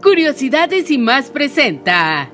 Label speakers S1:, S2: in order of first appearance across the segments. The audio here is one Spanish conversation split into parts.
S1: Curiosidades y más presenta.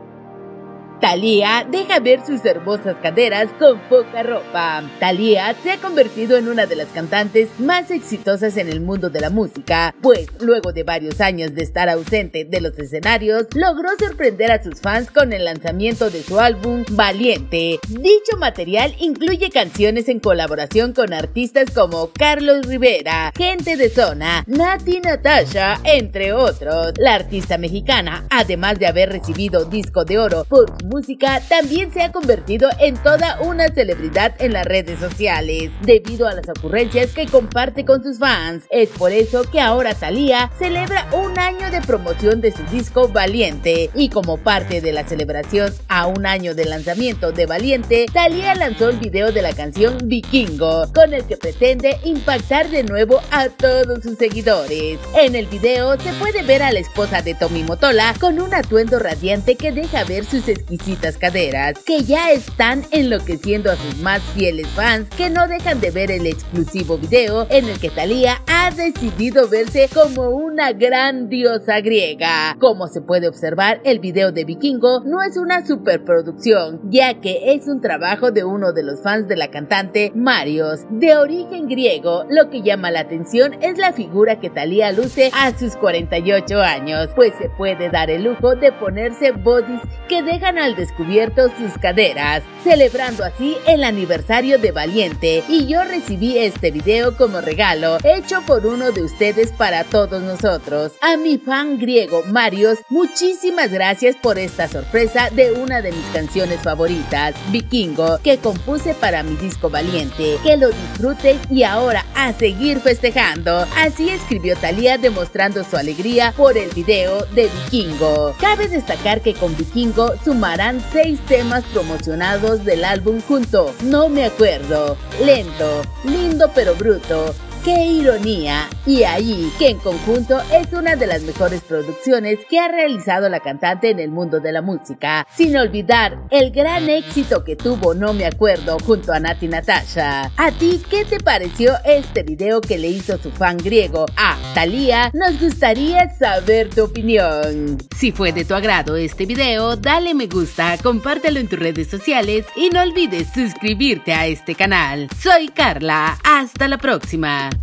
S1: Thalía deja ver sus hermosas caderas con poca ropa. Thalía se ha convertido en una de las cantantes más exitosas en el mundo de la música, pues luego de varios años de estar ausente de los escenarios, logró sorprender a sus fans con el lanzamiento de su álbum Valiente. Dicho material incluye canciones en colaboración con artistas como Carlos Rivera, Gente de Zona, Nati Natasha, entre otros. La artista mexicana, además de haber recibido disco de oro por su música, también se ha convertido en toda una celebridad en las redes sociales, debido a las ocurrencias que comparte con sus fans. Es por eso que ahora Thalía celebra un año de promoción de su disco Valiente, y como parte de la celebración a un año del lanzamiento de Valiente, Thalía lanzó el video de la canción Vikingo, con el que pretende impactar de nuevo a todos sus seguidores. En el video se puede ver a la esposa de Tommy Mottola con un atuendo radiante que deja ver sus exquisitas caderas, que ya están enloqueciendo a sus más fieles fans, que no dejan de ver el exclusivo video en el que Thalía ha decidido verse como una gran diosa griega. Como se puede observar, el video de Vikingo no es una superproducción, ya que es un trabajo de uno de los fans de la cantante, Marios, de origen griego. Lo que llama la atención es la figura que Thalía luce a sus 48 años, pues se puede dar el lujo de ponerse bodys que dejan al descubierto sus caderas, celebrando así el aniversario de Valiente. Y yo recibí este video como regalo, hecho por uno de ustedes para todos nosotros. A mi fan griego Marios, muchísimas gracias por esta sorpresa de una de mis canciones favoritas, Vikingo, que compuse para mi disco Valiente. Que lo disfruten y ahora a seguir festejando. Así escribió Thalía, demostrando su alegría por el video de Vikingo. Cabe destacar que con Vikingo sumarán 6 temas promocionados del álbum junto: No me acuerdo, Lento, Lindo pero bruto, Qué ironía y Ahí, que en conjunto es una de las mejores producciones que ha realizado la cantante en el mundo de la música, sin olvidar el gran éxito que tuvo No me acuerdo junto a Nati Natasha. ¿A ti qué te pareció este video que le hizo su fan griego a Thalía? Nos gustaría saber tu opinión. Si fue de tu agrado este video, dale me gusta, compártelo en tus redes sociales y no olvides suscribirte a este canal. Soy Carla, hasta la próxima.